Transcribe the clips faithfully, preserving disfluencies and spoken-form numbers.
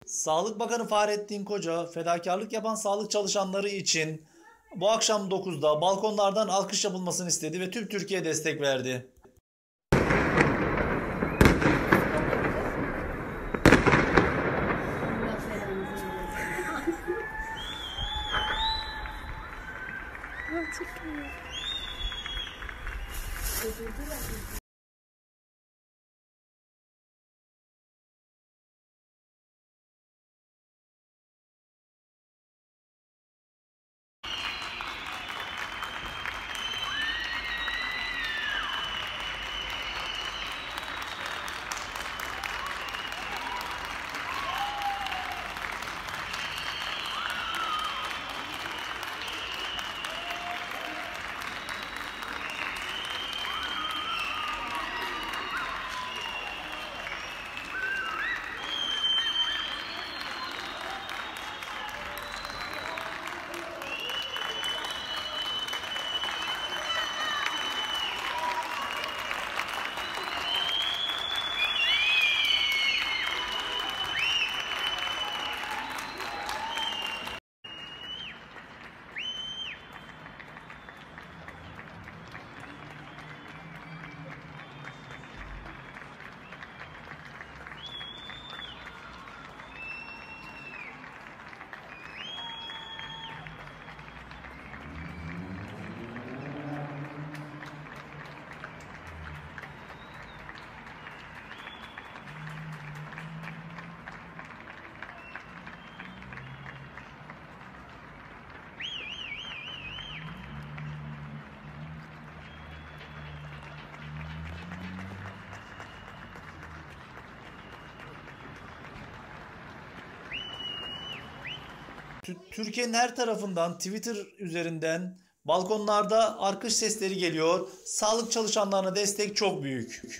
Sağlık Bakanı Fahrettin Koca, fedakarlık yapan sağlık çalışanları için bu akşam dokuzda balkonlardan alkış yapılmasını istedi ve tüm Türkiye destek verdi. Türkiye'nin her tarafından, Twitter üzerinden, balkonlarda alkış sesleri geliyor. Sağlık çalışanlarına destek çok büyük.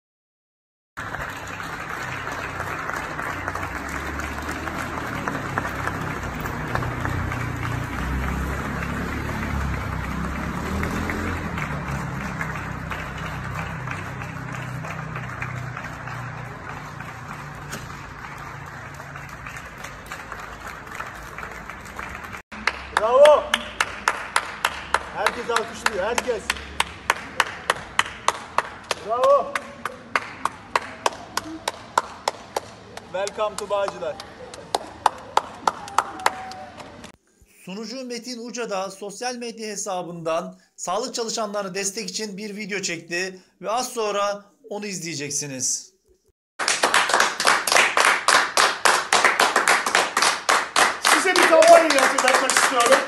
Bravo. Herkes alkışlıyor. Herkes. Bravo. Welcome to Bağcılar. Sunucu Metin Uca da sosyal medya hesabından sağlık çalışanlarına destek için bir video çekti ve az sonra onu izleyeceksiniz. Size bir kampanyayı hatırlatmak istiyorum.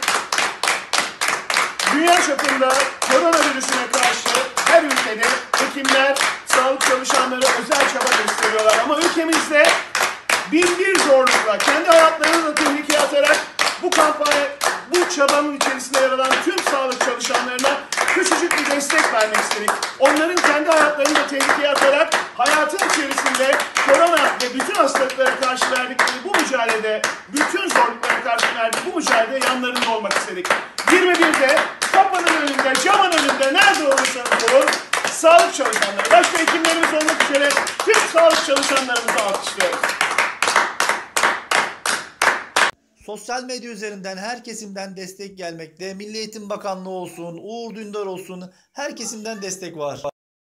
Dünya çapında koronavirüsüne karşı her ülkede hekimler, sağlık çalışanları özel çaba gösteriyorlar. Ama ülkemizde bin bir zorlukla, kendi hayatlarını da tehlikeye atarak bu kampanya, bu çabanın içerisinde yer alan tüm sağlık çalışanlarına küçücük bir destek vermek istedik. Onların kendi hayatlarını da tehlikeye atarak hayatın içerisinde korona ve bütün hastalıklara karşı verdikleri bu mücadelede, bütün zorluklara karşı verdiği bu mücadelede yanlarında olmak istedik. yirmi birde kapının önünde, camın önünde nerede olursanız olun sağlık çalışanları, başka hekimlerimiz olmak üzere tüm sağlık çalışanlarımızı alkışlıyoruz. Sosyal medya üzerinden her kesimden destek gelmekte. Milli Eğitim Bakanlığı olsun, Uğur Dündar olsun, her kesimden destek var.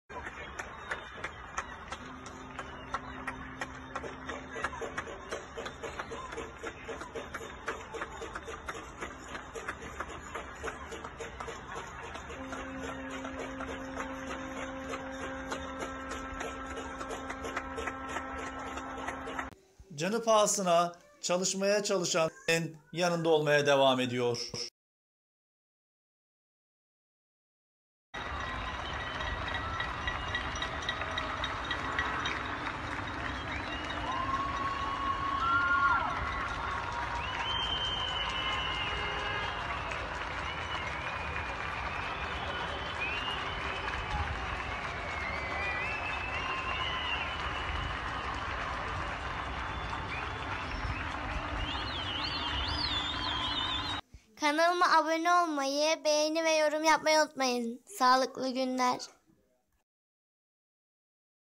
Canı pahasına çalışmaya çalışanın yanında olmaya devam ediyor. Kanalıma abone olmayı, beğeni ve yorum yapmayı unutmayın. Sağlıklı günler.